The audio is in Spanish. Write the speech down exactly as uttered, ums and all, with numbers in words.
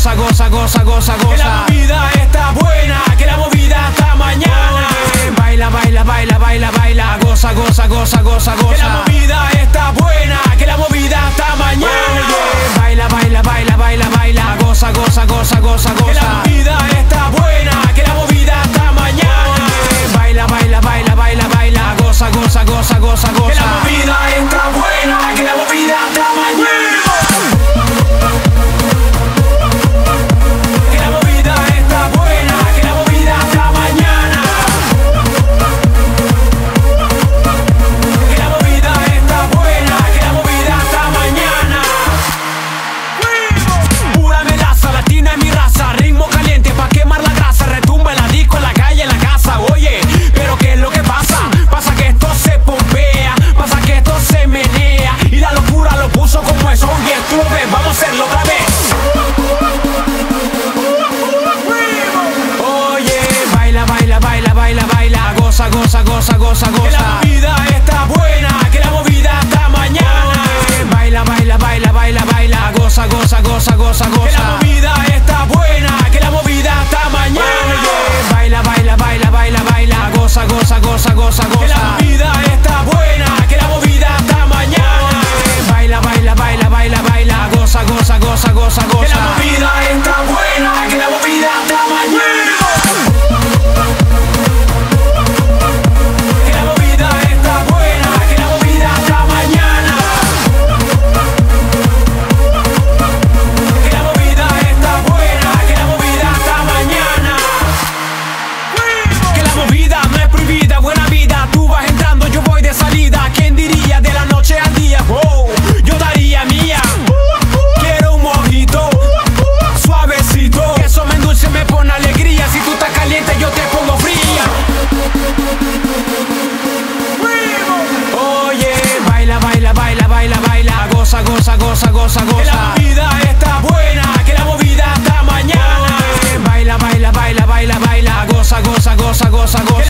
goza, goza, goza, goza, goza. Que la movida está buena, que la movida hasta mañana. Oye, baila, baila, baila, baila, baila, goza, goza, goza, goza, goza. Que la movida está buena, que la movida hasta mañana. Oye, baila, baila, baila, baila, baila, goza, goza, goza, goza, Que la goza. movida está buena, que la movida hasta mañana. Oye, baila, baila, baila, baila, baila, goza, goza, goza, goza, Que la goza. movida está buena, que la movida hasta mañana. Que la movida está buena, que la movida hasta mañana. Que la movida está buena, que la movida hasta mañana. Pura melaza, latina en mi raza, ritmo caliente pa' quemar la grasa, retumba en la disco, en la calle, en la casa. Oye, pero ¿qué es lo que pasa? Pasa que esto se pompea, pasa que esto se menea y la locura lo puso como es. Oye, tú lo ves, vamos a hacerlo otra vez. Oye, baila, baila, baila, baila, baila, goza, goza, goza, goza, Que la goza. movida está buena, que la movida hasta mañana. Oye, baila, baila, baila, baila, baila, goza, goza, goza, goza, Que la goza. movida está buena, que la movida hasta mañana. Oye, baila, baila, baila, baila, baila, goza, goza, goza, goza, Que la goza. movida está buena, que la movida hasta mañana. Oye, baila, baila, baila, baila, baila, goza, goza, goza, goza, Que la goza. movida está buena, que la movida hasta mañana. Que la movida está buena, que la movida hasta mañana. Que la movida está buena, que la movida hasta mañana. Que la movida no es prohibida, buena vida, tú vas entrando, yo voy de salida. ¿Quién diría de la noche al día? Wow, yo daría mía. Quiero un mojito suavecito, que eso me endulce, me pone alegría. Si tú estás caliente, yo te pongo fría. Oye, baila, baila, baila, baila, baila, goza, goza, goza, goza, Que la goza. movida está buena, que la movida hasta mañana. Oye, baila, baila, baila, baila, baila, goza, goza, goza, goza, goza.